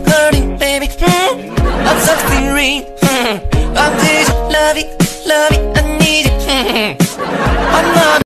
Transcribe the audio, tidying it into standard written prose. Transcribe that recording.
hurting, baby. I'm something real. I'm this love it,